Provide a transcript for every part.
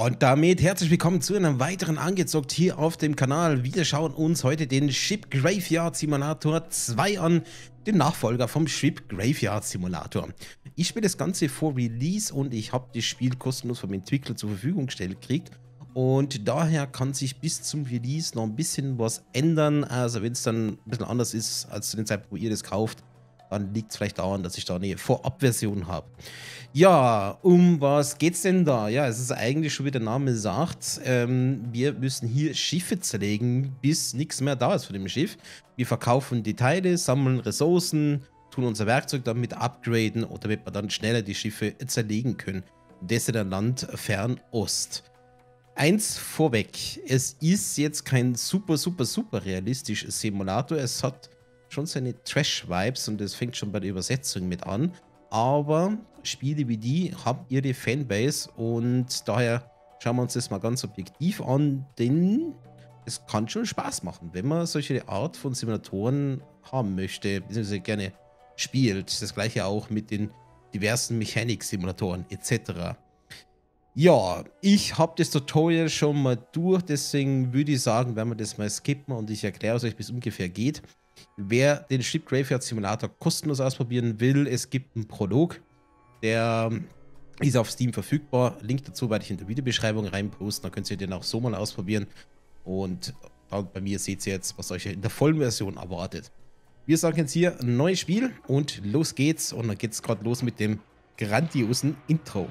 Und damit herzlich willkommen zu einem weiteren Angezockt hier auf dem Kanal. Wir schauen uns heute den Ship Graveyard Simulator 2 an, den Nachfolger vom Ship Graveyard Simulator. Ich spiele das Ganze vor Release und ich habe das Spiel kostenlos vom Entwickler zur Verfügung gestellt gekriegt. Und daher kann sich bis zum Release noch ein bisschen was ändern. Also wenn es dann ein bisschen anders ist als zu den Zeitpunkt, wo ihr das kauft, dann liegt es vielleicht daran, dass ich da eine Vorabversion habe. Ja, um was geht's denn da? Ja, es ist eigentlich schon, wie der Name sagt, wir müssen hier Schiffe zerlegen, bis nichts mehr da ist von dem Schiff. Wir verkaufen die Teile, sammeln Ressourcen, tun unser Werkzeug damit upgraden, oder damit wir dann schneller die Schiffe zerlegen können. Das in der Land Fernost. Eins vorweg, es ist jetzt kein super realistisches Simulator. Es hat schon seine Trash-Vibes und das fängt schon bei der Übersetzung mit an. Aber Spiele wie die haben ihre Fanbase und daher schauen wir uns das mal ganz objektiv an, denn es kann schon Spaß machen, wenn man solche Art von Simulatoren haben möchte, beziehungsweise gerne spielt. Das gleiche auch mit den diversen Mechanik-Simulatoren etc. Ja, ich habe das Tutorial schon mal durch, deswegen würde ich sagen, werden wir das mal skippen und ich erkläre es euch, wie es ungefähr geht. Wer den Ship Graveyard Simulator kostenlos ausprobieren will, es gibt einen Prolog, der ist auf Steam verfügbar. Link dazu werde ich in der Videobeschreibung reinposten, dann könnt ihr den auch so mal ausprobieren. Und dann bei mir seht ihr jetzt, was euch in der vollen Version erwartet. Wir sagen jetzt hier ein neues Spiel und los geht's. Und dann geht's gerade los mit dem grandiosen Intro.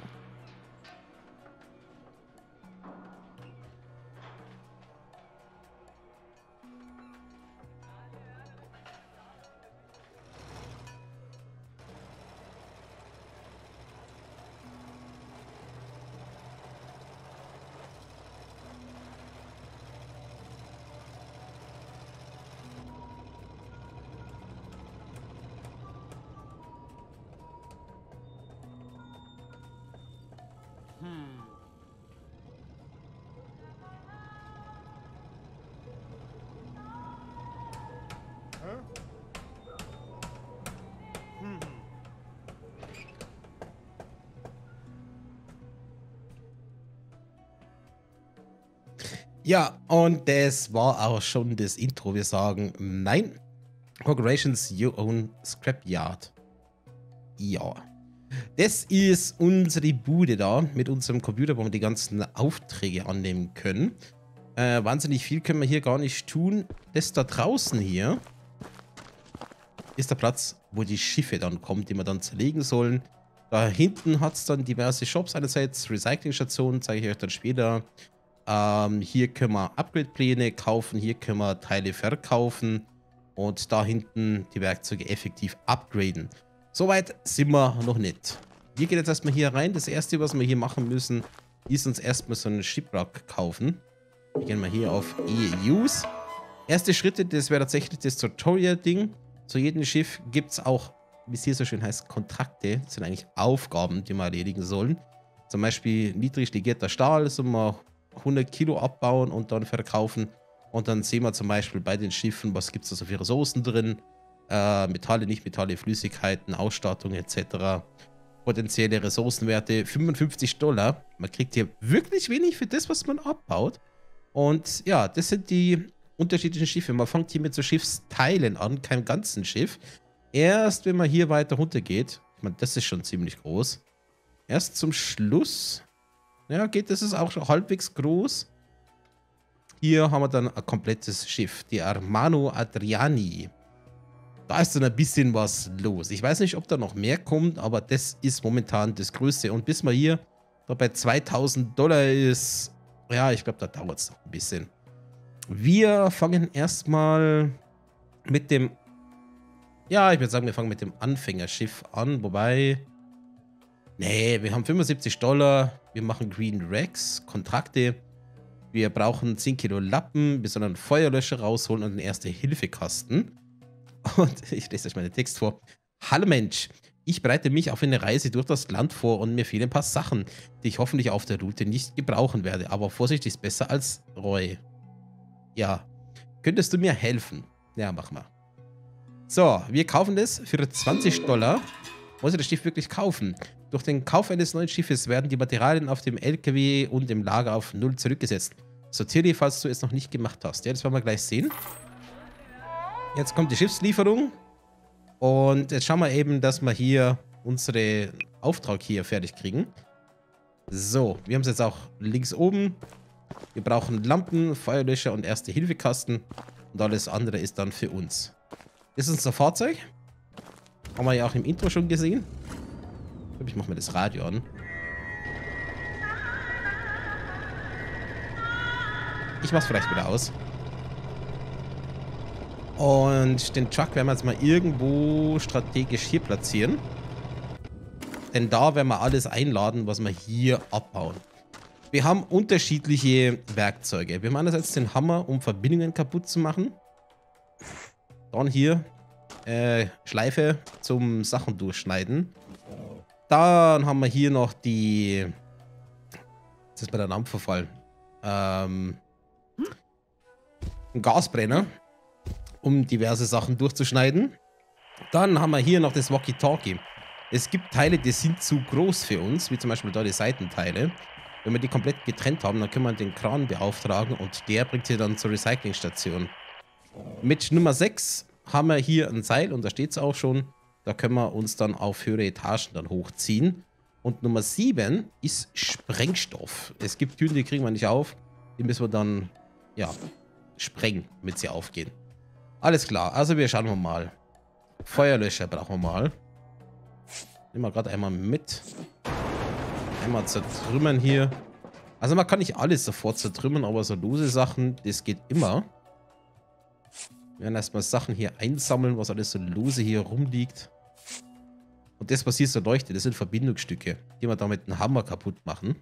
Ja, und das war auch schon das Intro. Wir sagen, nein, Congratulations, you own Scrapyard. Ja, das ist unsere Bude da mit unserem Computer, wo wir die ganzen Aufträge annehmen können. Wahnsinnig viel können wir hier gar nicht tun. Das da draußen hier ist der Platz, wo die Schiffe dann kommen, die wir dann zerlegen sollen. Da hinten hat es dann diverse Shops, einerseits Recyclingstationen, zeige ich euch dann später. Hier können wir Upgrade-Pläne kaufen, hier können wir Teile verkaufen und da hinten die Werkzeuge effektiv upgraden. Soweit sind wir noch nicht. Wir gehen jetzt erstmal hier rein. Das erste, was wir hier machen müssen, ist uns erstmal so einen Shipwreck kaufen. Wir gehen mal hier auf E-Use. Erste Schritte, das wäre tatsächlich das Tutorial-Ding. Zu jedem Schiff gibt es auch, wie es hier so schön heißt, Kontrakte. Das sind eigentlich Aufgaben, die wir erledigen sollen. Zum Beispiel niedrig legierter Stahl, sollen wir 100 Kilo abbauen und dann verkaufen. Und dann sehen wir zum Beispiel bei den Schiffen, was gibt es da so für Ressourcen drin. Metalle, Nicht-Metalle, Flüssigkeiten, Ausstattung etc. Potenzielle Ressourcenwerte $55. Man kriegt hier wirklich wenig für das, was man abbaut. Und ja, das sind die unterschiedlichen Schiffe. Man fängt hier mit so Schiffsteilen an, keinem ganzen Schiff. Erst wenn man hier weiter runter geht, ich meine, das ist schon ziemlich groß. Erst zum Schluss, ja, das ist auch schon halbwegs groß. Hier haben wir dann ein komplettes Schiff, die Armano Adriani. Da ist dann ein bisschen was los. Ich weiß nicht, ob da noch mehr kommt, aber das ist momentan das Größte. Und bis man hier da bei $2000 ist, ja, ich glaube, da dauert es noch ein bisschen. Wir fangen erstmal mit dem, ja, ich würde sagen, wir fangen mit dem Anfängerschiff an, wobei, nee, wir haben $75, wir machen Green Rex, Kontrakte, wir brauchen 10 Kilo Lappen, wir sollen einen Feuerlöscher rausholen und einen Erste-Hilfe-Kasten. Und ich lese euch mal den Text vor. Hallo Mensch, ich bereite mich auf eine Reise durch das Land vor und mir fehlen ein paar Sachen, die ich hoffentlich auf der Route nicht gebrauchen werde, aber Vorsicht ist besser als Reue. Ja, könntest du mir helfen? Ja, mach mal. So, wir kaufen das für $20. Muss ich das Schiff wirklich kaufen? Durch den Kauf eines neuen Schiffes werden die Materialien auf dem LKW und im Lager auf 0 zurückgesetzt. Sortiere die, falls du es noch nicht gemacht hast. Ja, das werden wir gleich sehen. Jetzt kommt die Schiffslieferung. Und jetzt schauen wir eben, dass wir hier unseren Auftrag hier fertig kriegen. So, wir haben es jetzt auch links oben. Wir brauchen Lampen, Feuerlöscher und Erste-Hilfe-Kasten. Und alles andere ist dann für uns. Das ist unser Fahrzeug. Haben wir ja auch im Intro schon gesehen. Ich mache mir das Radio an. Ich mache es vielleicht wieder aus. Und den Truck werden wir jetzt mal irgendwo strategisch hier platzieren. Denn da werden wir alles einladen, was wir hier abbauen. Wir haben unterschiedliche Werkzeuge. Wir haben einerseits den Hammer, um Verbindungen kaputt zu machen. Dann hier Schleife zum Sachen durchschneiden. Dann haben wir hier noch die... Jetzt ist mir der Name verfallen. Ein Gasbrenner, um diverse Sachen durchzuschneiden. Dann haben wir hier noch das Walkie-Talkie. Es gibt Teile, die sind zu groß für uns, wie zum Beispiel da die Seitenteile. Wenn wir die komplett getrennt haben, dann können wir den Kran beauftragen und der bringt sie dann zur Recyclingstation. Mit Nummer 6 haben wir hier ein Seil und da steht es auch schon. Da können wir uns dann auf höhere Etagen dann hochziehen. Und Nummer 7 ist Sprengstoff. Es gibt Türen, die kriegen wir nicht auf. Die müssen wir dann, ja, sprengen, damit sie aufgehen. Alles klar, also wir schauen mal. Feuerlöscher brauchen wir mal. Nehmen wir gerade einmal mit. Einmal zertrümmern hier. Also man kann nicht alles sofort zertrümmern, aber so lose Sachen, das geht immer. Wir werden erstmal Sachen hier einsammeln, was alles so lose hier rumliegt. Und das, was hier so leuchtet, das sind Verbindungsstücke, die wir da mit dem Hammer kaputt machen.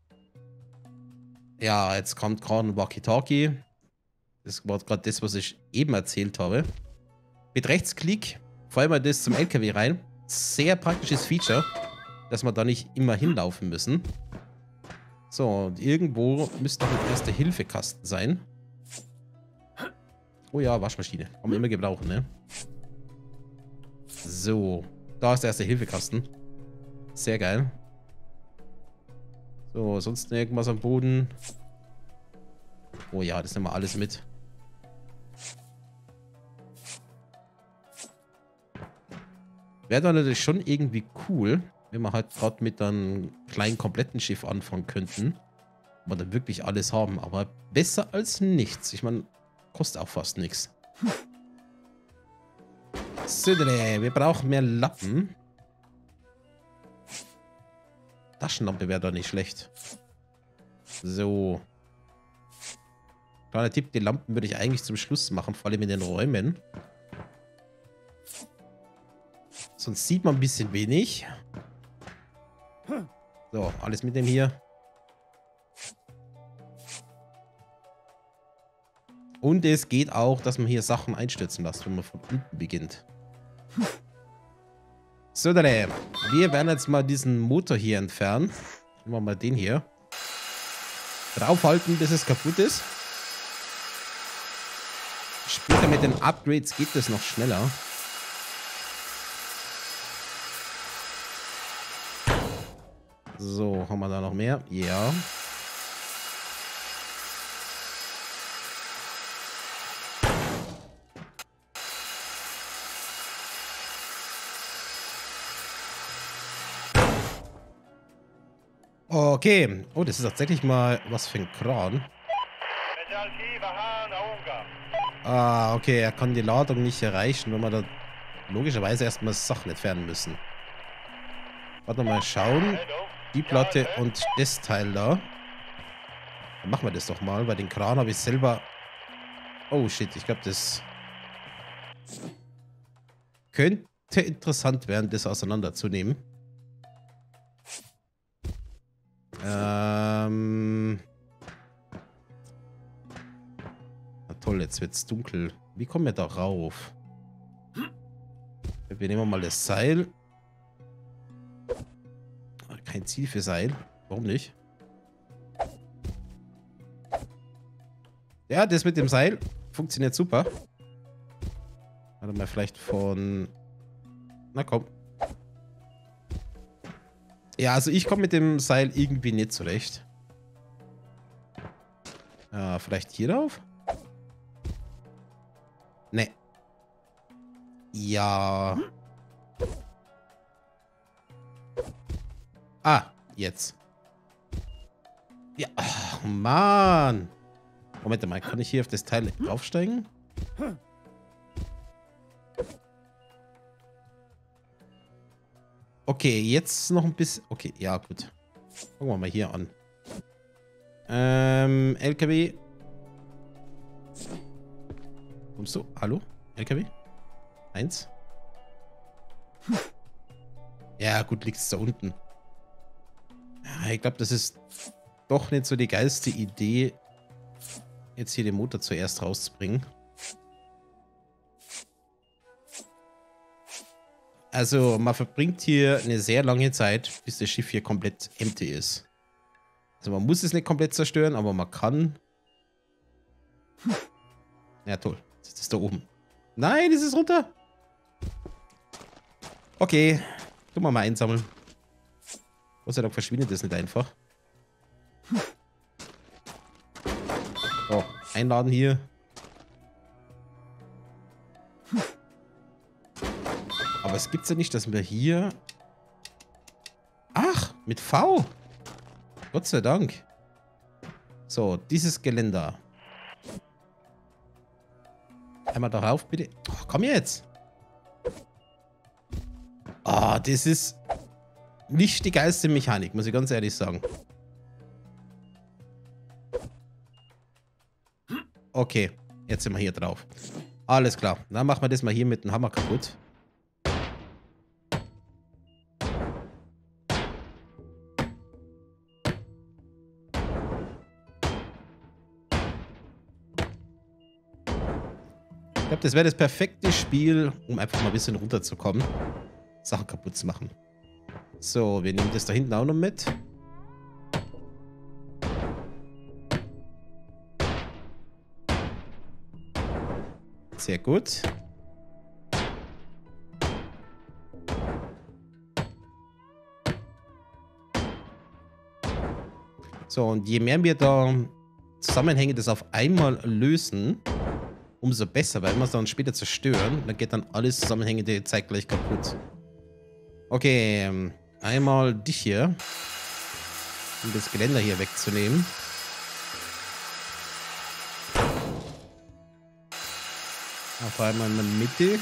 Ja, jetzt kommt gerade ein Walkie-Talkie. Das war gerade das, was ich eben erzählt habe. Mit Rechtsklick fallen wir das zum LKW rein. Sehr praktisches Feature, dass wir da nicht immer hinlaufen müssen. So, und irgendwo müsste noch ein Erste-Hilfe-Kasten sein. Oh ja, Waschmaschine. Kann man immer gebrauchen, ne? So, da ist der Erste-Hilfe-Kasten. Sehr geil. So, sonst irgendwas am Boden. Oh ja, das nehmen wir alles mit. Wäre dann natürlich schon irgendwie cool, wenn wir halt gerade mit einem kleinen kompletten Schiff anfangen könnten. Und wir dann wirklich alles haben. Aber besser als nichts. Ich meine, kostet auch fast nichts. So, wir brauchen mehr Lappen. Taschenlampe wäre doch nicht schlecht. So. Kleiner Tipp, die Lampen würde ich eigentlich zum Schluss machen, vor allem in den Räumen. Sonst sieht man ein bisschen wenig. So, alles mit dem hier. Und es geht auch, dass man hier Sachen einstürzen lässt, wenn man von unten beginnt. So, dann, wir werden jetzt mal diesen Motor hier entfernen. Nehmen wir mal den hier. Draufhalten, bis es kaputt ist. Später mit den Upgrades geht es noch schneller. So, haben wir da noch mehr? Ja. Okay. Oh, das ist tatsächlich mal was für ein Kran. Ah, okay. Er kann die Ladung nicht erreichen, wenn wir da logischerweise erstmal Sachen entfernen müssen. Warte mal, schauen. Die Platte und das Teil da. Dann machen wir das doch mal, weil den Kran habe ich selber... Oh shit, ich glaube, das könnte interessant werden, das auseinanderzunehmen. Na toll, jetzt wird es dunkel. Wie kommen wir da rauf? Wir nehmen mal das Seil. Kein Ziel für Seil. Warum nicht? Ja, das mit dem Seil funktioniert super. Warte mal, vielleicht von... Na komm. Ja, also ich komme mit dem Seil irgendwie nicht zurecht. Vielleicht hier drauf? Ne. Ja. Ah, jetzt. Ja, ach, Mann. Moment mal, kann ich hier auf das Teil draufsteigen? Okay, jetzt noch ein bisschen... Okay, ja, gut. Gucken wir mal hier an. LKW. Kommst du? Hallo? LKW? 1. Ja, gut, liegt es da unten. Ja, ich glaube, das ist doch nicht so die geilste Idee, jetzt hier den Motor zuerst rauszubringen. Also, man verbringt hier eine sehr lange Zeit, bis das Schiff hier komplett empty ist. Also, man muss es nicht komplett zerstören, aber man kann... Ja, toll. Jetzt ist es da oben. Nein, ist es runter? Okay. Tun wir mal einsammeln. Gott sei Dank verschwindet das nicht einfach. So, einladen hier. Aber es gibt's ja nicht, dass wir hier... Ach, mit V. Gott sei Dank. So, dieses Geländer. Einmal darauf, bitte. Oh, komm jetzt. Ah, das ist nicht die geilste Mechanik, muss ich ganz ehrlich sagen. Okay, jetzt sind wir hier drauf. Alles klar. Dann machen wir das mal hier mit dem Hammer kaputt. Ich glaube, das wäre das perfekte Spiel, um einfach mal ein bisschen runterzukommen. Sachen kaputt zu machen. So, wir nehmen das da hinten auch noch mit. Sehr gut. So, und je mehr wir da Zusammenhänge das auf einmal lösen, umso besser, weil wir es dann später zerstören, dann geht dann alles Zusammenhängende zeitgleich kaputt. Okay, einmal dich hier, um das Geländer hier wegzunehmen. Auf einmal in der Mitte.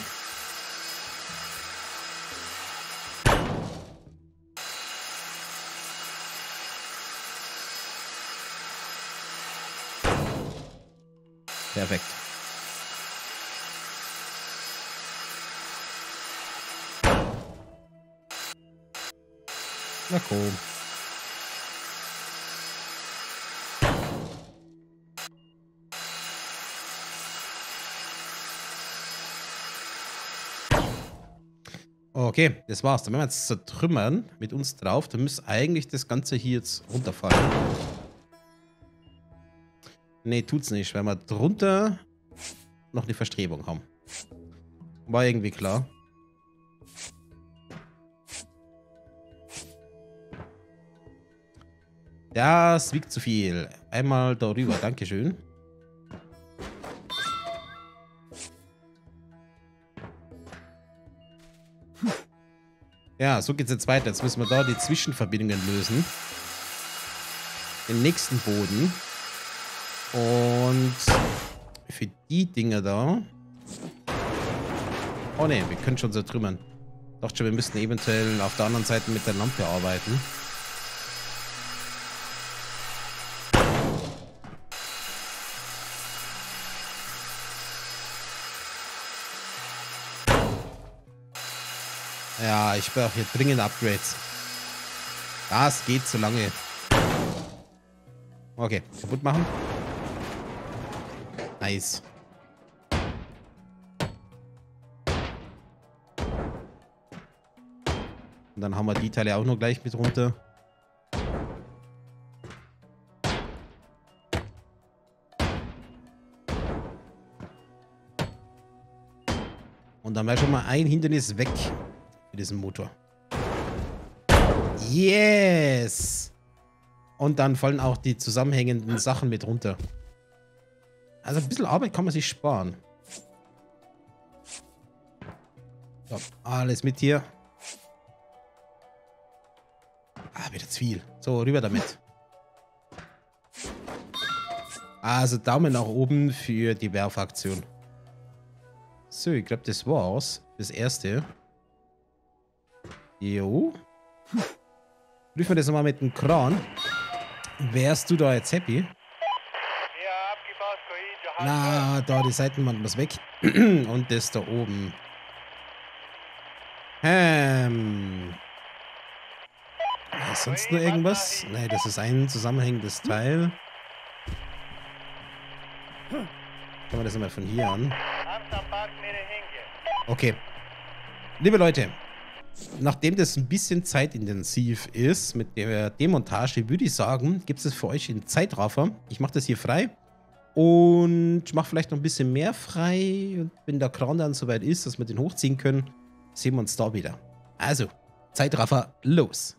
Perfekt. Na cool. Okay, das war's. Dann werden wir jetzt zertrümmern mit uns drauf. Dann müsste eigentlich das Ganze hier jetzt runterfallen. Nee, tut's nicht, weil wir drunter noch eine Verstrebung haben. War irgendwie klar. Das wiegt zu viel. Einmal darüber, dankeschön. Ja, so geht's jetzt weiter. Jetzt müssen wir da die Zwischenverbindungen lösen. Den nächsten Boden. Und für die Dinger da... Oh ne, wir können schon zertrümmern. Ich dachte schon, wir müssten eventuell auf der anderen Seite mit der Lampe arbeiten. Ja, ich brauche hier dringend Upgrades. Das geht zu lange. Okay, kaputt machen. Nice. Und dann haben wir die Teile auch noch gleich mit runter. Und dann wäre schon mal ein Hindernis weg für diesen Motor. Yes! Und dann fallen auch die zusammenhängenden Sachen mit runter. Also ein bisschen Arbeit kann man sich sparen. So, alles mit hier. Ah, wieder zu viel. So, rüber damit. Also Daumen nach oben für die Werfaktion. So, ich glaube, das war's. Das erste. Jo. Prüfen wir das nochmal mit dem Kran. Wärst du da jetzt happy? Na, da die Seitenwand muss weg. Und das da oben. Ist sonst noch irgendwas? Nein, das ist ein zusammenhängendes Teil. Schauen wir das mal von hier an. Okay. Liebe Leute, nachdem das ein bisschen zeitintensiv ist mit der Demontage, würde ich sagen, gibt es für euch einen Zeitraffer. Ich mache das hier frei. Und ich mache vielleicht noch ein bisschen mehr frei. Und wenn der Kran dann soweit ist, dass wir den hochziehen können, sehen wir uns da wieder. Also, Zeitraffer, los!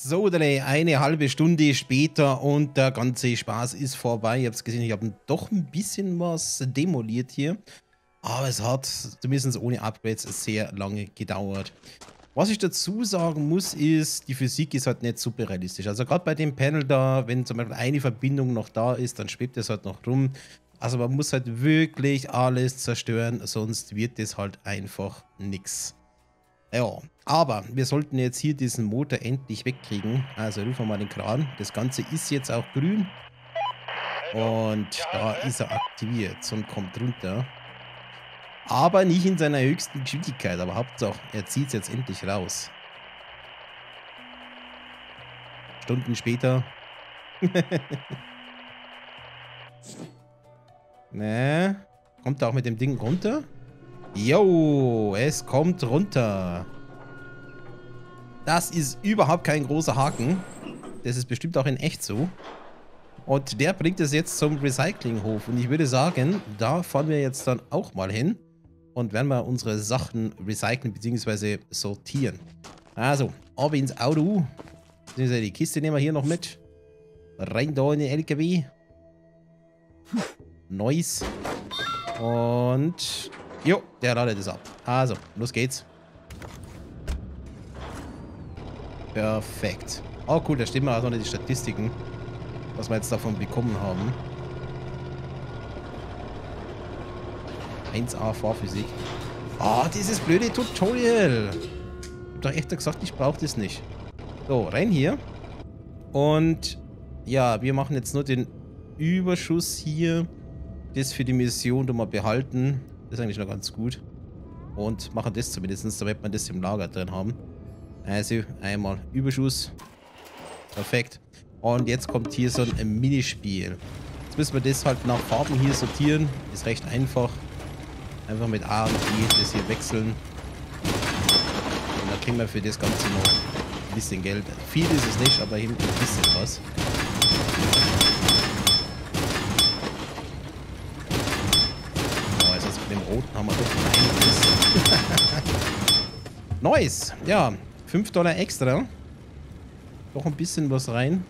So, eine halbe Stunde später und der ganze Spaß ist vorbei. Ihr habt es gesehen, ich habe doch ein bisschen was demoliert hier. Aber es hat zumindest ohne Upgrades sehr lange gedauert. Was ich dazu sagen muss, ist, die Physik ist halt nicht super realistisch. Also gerade bei dem Panel da, wenn zum Beispiel eine Verbindung noch da ist, dann schwebt es halt noch rum. Also man muss halt wirklich alles zerstören, sonst wird das halt einfach nix. Ja, aber wir sollten jetzt hier diesen Motor endlich wegkriegen. Also rufen wir mal den Kran. Das Ganze ist jetzt auch grün. Und da ist er aktiviert und kommt runter. Aber nicht in seiner höchsten Geschwindigkeit. Aber Hauptsache, er zieht es jetzt endlich raus. Stunden später. Ne? Kommt er auch mit dem Ding runter? Jo, es kommt runter. Das ist überhaupt kein großer Haken. Das ist bestimmt auch in echt so. Und der bringt es jetzt zum Recyclinghof. Und ich würde sagen, da fahren wir jetzt dann auch mal hin. Und werden wir unsere Sachen recyceln bzw. sortieren. Also, ab ins Auto. Die Kiste nehmen wir hier noch mit. Rein da in den LKW. Nice. Und... Jo, der ladet es ab. Also, los geht's. Perfekt. Oh cool, da stehen wir auch noch die Statistiken. Was wir jetzt davon bekommen haben. 1A Fahrphysik. Ah, dieses blöde Tutorial. Ich hab doch echt gesagt, ich brauche das nicht. So, rein hier. Und ja, wir machen jetzt nur den Überschuss hier. Das für die Mission mal behalten. Das ist eigentlich noch ganz gut. Und machen das zumindest, damit wir das im Lager drin haben. Also einmal Überschuss. Perfekt. Und jetzt kommt hier so ein Minispiel. Jetzt müssen wir das halt nach Farben hier sortieren. Ist recht einfach. Einfach mit A und E das hier wechseln. Und dann kriegen wir für das Ganze noch ein bisschen Geld. Viel ist es nicht, aber hinten ein bisschen was. Oh, also mit dem Roten haben wir doch einiges. Nice! Ja, $5 extra. Noch ein bisschen was rein.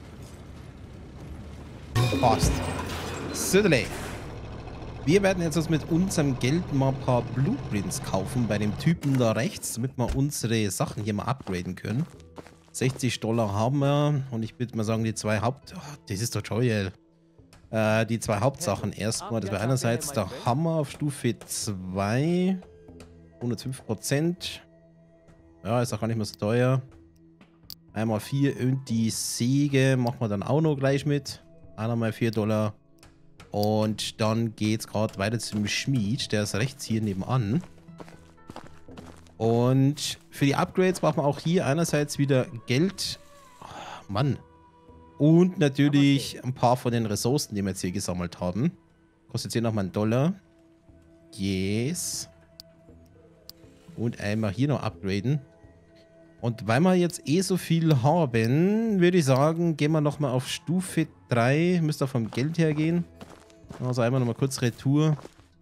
Passt. Söderle. Wir werden jetzt mit unserem Geld mal ein paar Blueprints kaufen bei dem Typen da rechts, damit wir unsere Sachen hier mal upgraden können. $60 haben wir und ich würde mal sagen, die zwei das ist Tutorial. Die zwei Hauptsachen erstmal. Das wäre einerseits der Hammer auf Stufe 2. 105%. Ja, ist auch gar nicht mehr so teuer. Einmal 4 und die Säge machen wir dann auch noch gleich mit. Auch nochmal $4. Und dann geht es gerade weiter zum Schmied. Der ist rechts hier nebenan. Und für die Upgrades braucht man auch hier einerseits wieder Geld. Oh, Mann. Und natürlich ein paar von den Ressourcen, die wir jetzt hier gesammelt haben. Kostet hier nochmal $1. Yes. Und einmal hier noch upgraden. Und weil wir jetzt eh so viel haben, würde ich sagen, gehen wir nochmal auf Stufe 3. Müsste auch vom Geld her gehen. Also einmal nochmal kurz Retour.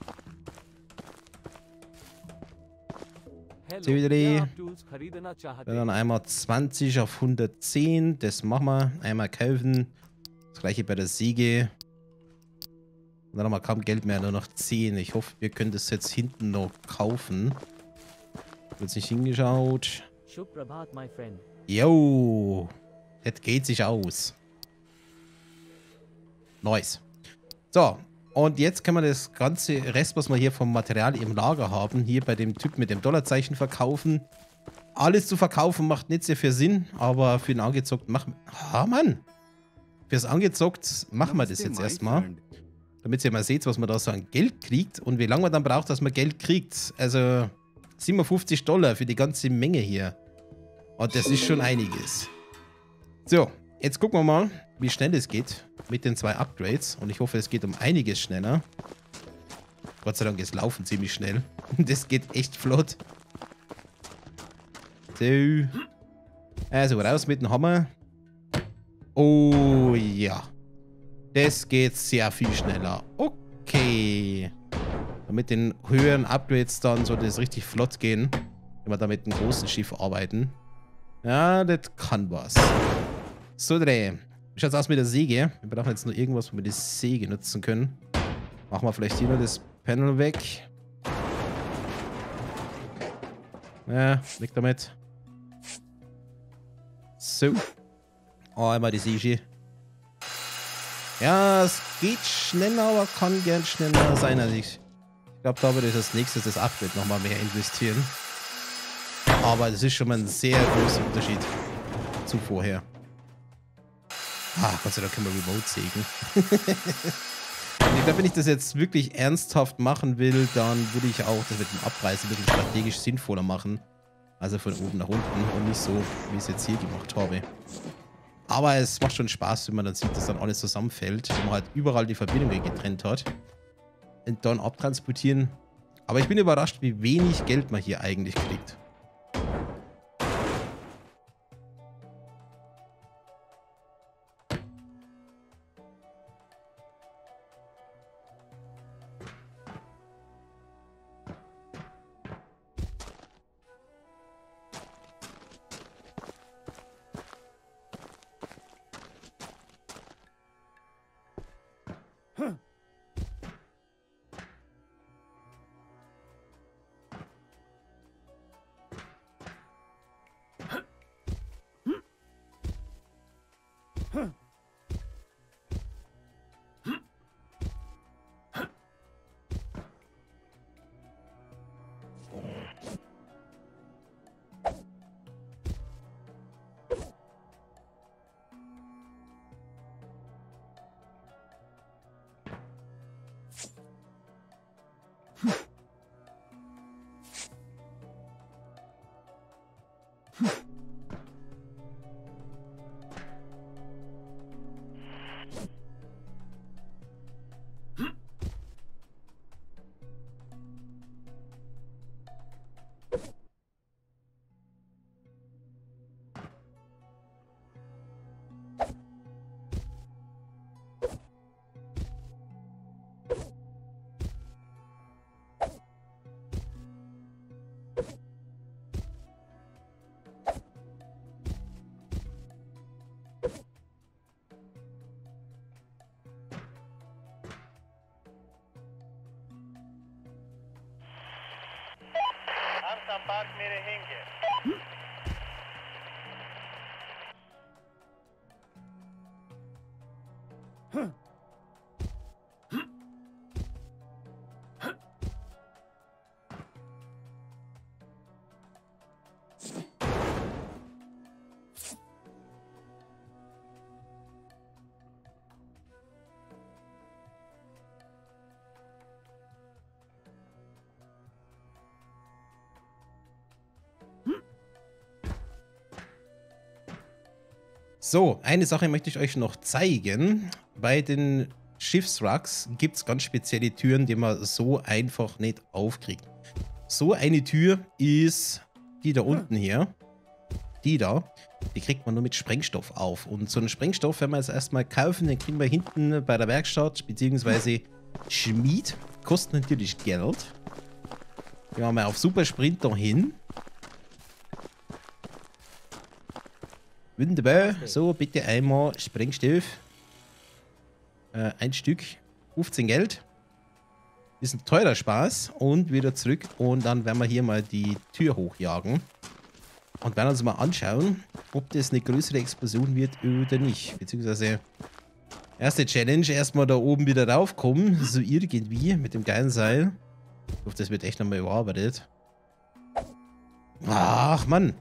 Dann einmal 20 auf 110. Das machen wir. Einmal kaufen. Das gleiche bei der Säge. Und dann haben wir kaum Geld mehr, nur noch 10. Ich hoffe, wir können das jetzt hinten noch kaufen. Wird nicht hingeschaut. Yo, das geht sich aus. Nice. So, und jetzt können wir das ganze Rest, was wir hier vom Material im Lager haben, hier bei dem Typ mit dem Dollarzeichen verkaufen. Alles zu verkaufen macht nicht sehr viel Sinn, aber für den angezockt machen wir... Ah, Mann! Fürs angezockt machen wir das jetzt erstmal. Damit ihr mal seht, was man da so an Geld kriegt und wie lange man dann braucht, dass man Geld kriegt. Also $57 für die ganze Menge hier. Und das ist schon einiges. So, jetzt gucken wir mal, wie schnell es geht mit den zwei Upgrades. Und ich hoffe, es geht um einiges schneller. Gott sei Dank, es laufen ziemlich schnell. Das geht echt flott. So. Also, raus mit dem Hammer. Oh ja. Das geht sehr viel schneller. Okay. Und mit den höheren Upgrades dann sollte es richtig flott gehen. Wenn wir da mit einem großen Schiff arbeiten. Ja, das kann was. So, Dreh. Wie schaut's aus mit der Säge? Wir brauchen jetzt nur irgendwas, wo wir die Säge nutzen können. Machen wir vielleicht hier noch das Panel weg. Ja, weg damit. So. Oh, einmal die Säge. Ja, es geht schneller, aber kann gern schneller sein. Also ich glaube, da würde ich als nächstes das Upgrade nochmal mehr investieren. Aber das ist schon mal ein sehr großer Unterschied zu vorher. Ah, Gott sei Dank können wir Remote sägen. Ich glaube, wenn ich das jetzt wirklich ernsthaft machen will, dann würde ich auch das mit dem Abreißen ein bisschen strategisch sinnvoller machen. Also von oben nach unten und nicht so, wie ich es jetzt hier gemacht habe. Aber es macht schon Spaß, wenn man dann sieht, dass dann alles zusammenfällt. Wenn man halt überall die Verbindungen getrennt hat. Und dann abtransportieren. Aber ich bin überrascht, wie wenig Geld man hier eigentlich kriegt. Bak mere hinge. So, eine Sache möchte ich euch noch zeigen. Bei den Schiffswracks gibt es ganz spezielle Türen, die man so einfach nicht aufkriegt. So eine Tür ist die da unten hier. Die da. Die kriegt man nur mit Sprengstoff auf. Und so einen Sprengstoff, wenn wir es erstmal kaufen, den kriegen wir hinten bei der Werkstatt bzw. Schmied. Kostet natürlich Geld. Gehen wir mal auf Super Sprint da hin. Wunderbar. So, bitte einmal Sprengstoff. Ein Stück. 15 Geld. Ist ein teurer Spaß. Und wieder zurück. Und dann werden wir hier mal die Tür hochjagen. Und werden uns mal anschauen, ob das eine größere Explosion wird oder nicht. Beziehungsweise erste Challenge. Erstmal da oben wieder raufkommen. So irgendwie mit dem geilen Seil. Ich hoffe, das wird echt nochmal überarbeitet. Ach, Mann.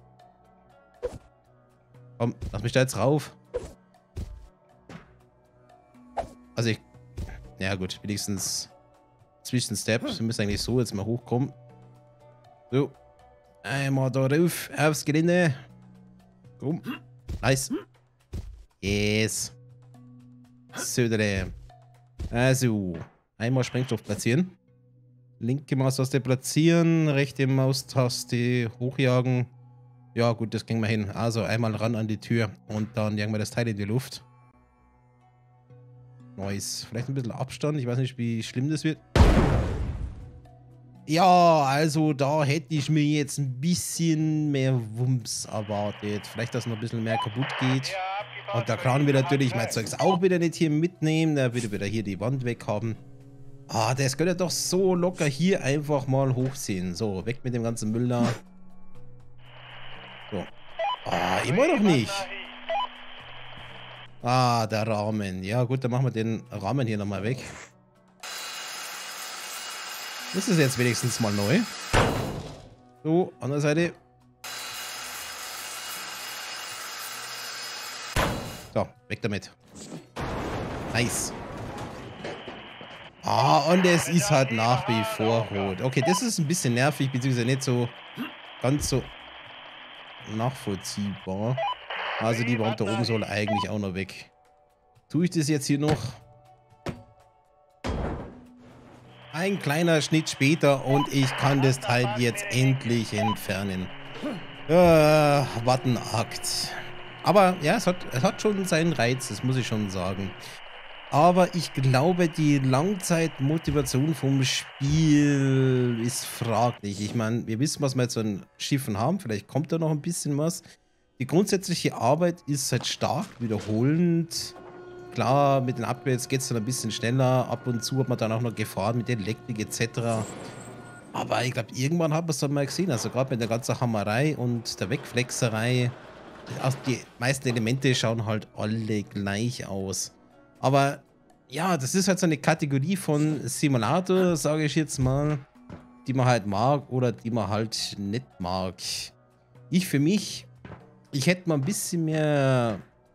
Komm, lass mich da jetzt rauf. Also ich... Ja gut, wenigstens Zwischensteps. Wir müssen eigentlich so jetzt mal hochkommen. So. Einmal da rauf, aufs Gelände. Komm. Nice. Yes. So, also. Einmal Sprengstoff platzieren. Linke Maustaste platzieren. Rechte Maustaste hochjagen. Ja gut, das kriegen wir hin. Also einmal ran an die Tür und dann jagen wir das Teil in die Luft. Nice. Vielleicht ein bisschen Abstand. Ich weiß nicht, wie schlimm das wird. Ja, also da hätte ich mir jetzt ein bisschen mehr Wumms erwartet. Vielleicht, dass noch ein bisschen mehr kaputt geht. Und der Kran will natürlich mein Zeugs auch wieder nicht hier mitnehmen. Der will wieder hier die Wand weg haben. Ah, das könnte doch so locker hier einfach mal hochziehen. So, weg mit dem ganzen Müll da. So. Ah, immer noch nicht. Ah, der Rahmen. Ja gut, dann machen wir den Rahmen hier nochmal weg. Das ist jetzt wenigstens mal neu. So, andere Seite. So, weg damit. Nice. Ah, und es ist halt nach wie vor rot. Okay, das ist ein bisschen nervig, beziehungsweise nicht so ganz so nachvollziehbar. Also die Wand da oben soll eigentlich auch noch weg. Tue ich das jetzt hier noch? Ein kleiner Schnitt später und ich kann das Teil jetzt endlich entfernen. Was ein Akt. Aber ja, es hat schon seinen Reiz, das muss ich schon sagen. Aber ich glaube, die Langzeitmotivation vom Spiel ist fraglich. Ich meine, wir wissen, was wir jetzt an Schiffen haben. Vielleicht kommt da noch ein bisschen was. Die grundsätzliche Arbeit ist halt stark wiederholend. Klar, mit den Upgrades geht es dann ein bisschen schneller. Ab und zu hat man dann auch noch Gefahren mit Elektrik etc. Aber ich glaube, irgendwann hat man es dann mal gesehen. Also gerade mit der ganzen Hammerei und der Wegflexerei. Auch die meisten Elemente schauen halt alle gleich aus. Aber ja, das ist halt so eine Kategorie von Simulator, sage ich jetzt mal, die man halt mag oder die man halt nicht mag. Ich für mich, ich hätte mal ein bisschen mehr,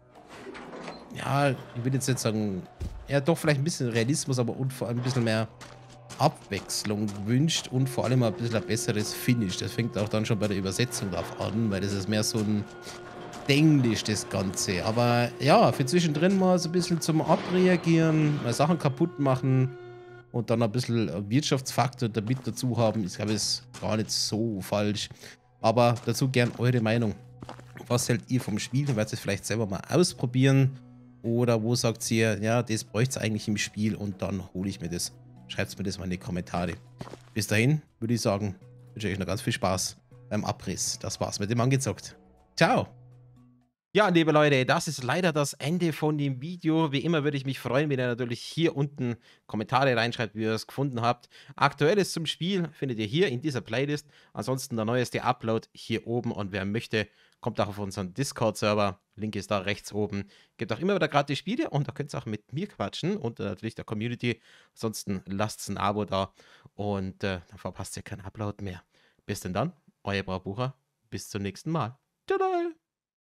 ja, ich würde jetzt nicht sagen, ja doch vielleicht ein bisschen Realismus, aber und vor allem ein bisschen mehr Abwechslung gewünscht und vor allem ein bisschen ein besseres Finish. Das fängt auch dann schon bei der Übersetzung drauf an, weil das ist mehr so ein Englisch, das Ganze. Aber ja, für zwischendrin mal so ein bisschen zum Abreagieren, mal Sachen kaputt machen und dann ein bisschen Wirtschaftsfaktor damit dazu haben, ist, glaube ich, gar nicht so falsch. Aber dazu gern eure Meinung. Was hält ihr vom Spiel? Werdet ihr es vielleicht selber mal ausprobieren? Oder wo sagt ihr, ja, das bräuchte es eigentlich im Spiel und dann hole ich mir das. Schreibt mir das mal in die Kommentare. Bis dahin würde ich sagen, wünsche ich euch noch ganz viel Spaß beim Abriss. Das war's mit dem Angezockt. Ciao! Ja, liebe Leute, das ist leider das Ende von dem Video. Wie immer würde ich mich freuen, wenn ihr natürlich hier unten Kommentare reinschreibt, wie ihr es gefunden habt. Aktuelles zum Spiel findet ihr hier in dieser Playlist. Ansonsten der neueste Upload hier oben und wer möchte, kommt auch auf unseren Discord-Server. Link ist da rechts oben. Gibt auch immer wieder gratis Spiele und da könnt ihr auch mit mir quatschen und natürlich der Community. Ansonsten lasst ein Abo da und dann verpasst ihr keinen Upload mehr. Bis denn dann, euer Braubucher. Bis zum nächsten Mal. Tada!